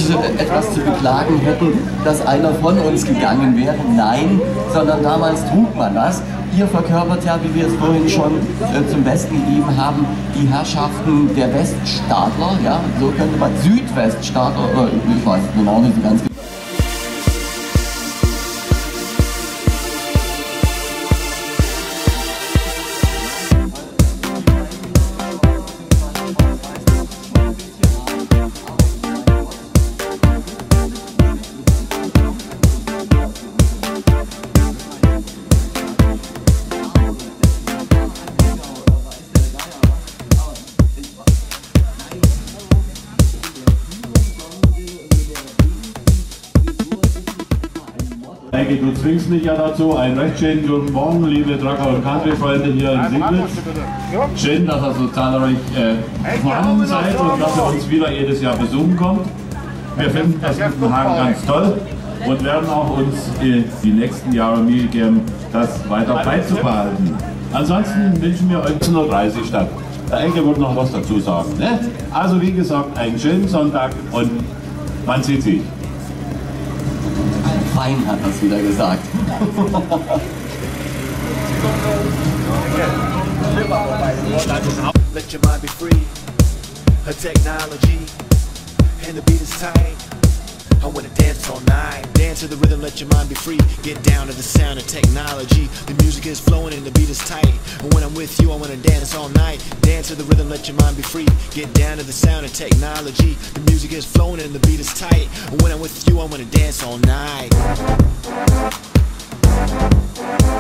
etwas zu beklagen hätten, dass einer von uns gegangen wäre. Nein, sondern damals trug man das. Ihr verkörpert ja, wie wir es vorhin schon zum Besten gegeben haben, die Herrschaften der Weststaatler, ja, so könnte man Südweststaatler, ich weiß genau nicht so ganz genau. Du zwingst mich ja dazu. Einen recht schönen guten Morgen, liebe Trucker- und Country-Freunde hier in Signitz. Schön, dass ihr so zahlreich vorhanden seid und dass ihr uns wieder jedes Jahr besuchen kommt. Wir finden das Wittenhagen ganz toll und werden auch uns die nächsten Jahre Mühe geben, das weiter beizubehalten. Ansonsten wünschen wir euch 19:30 Uhr statt. Der Enkel wird noch was dazu sagen. Ne? Also wie gesagt, einen schönen Sonntag und man sieht sich. Fein hat das wieder gesagt. Let your mind be free. Her technology and the beat is tight. I wanna dance all night. Dance to the rhythm, let your mind be free. Get down to the sound of technology. The music is flowing and the beat is tight. And when I'm with you, I wanna dance all night. Dance to the rhythm, let your mind be free. Get down to the sound of technology. The music is flowing and the beat is tight. And when I'm with you, I wanna dance all night.